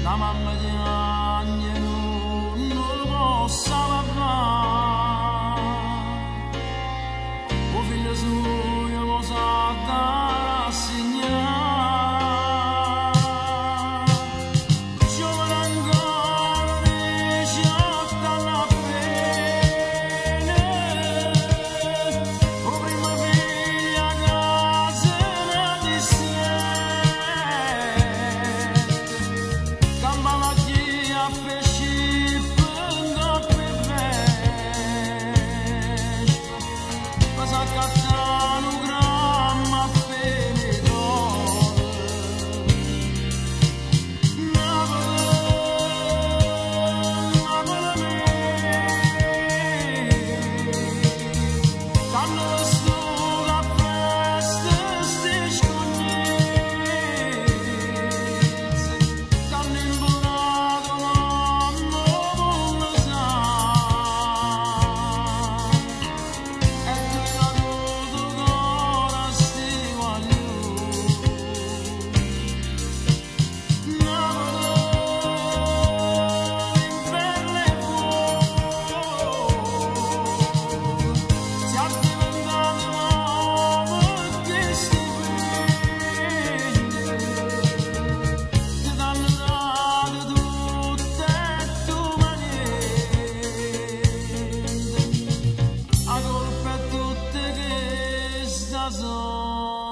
la mamma di anni non lo possa parlare, o figlio suo lo sa da rassegnare, giovane ancora 18 anni appena, o prima figlia a casa ne disse, campava chi a pesci prendo per vespa, ma sa cattano un gramma appena d'oro. Napoli mia, quando sto a festa sti scognezze, quando imbonato l'anno vuole sa, e tu la tutto ancora sti voglio. Napoli, inverno e fuoco, siamo diventati uomo che stupendo, ti danno dato tutte e tu ma niente, a colpa è tutte che sta sola.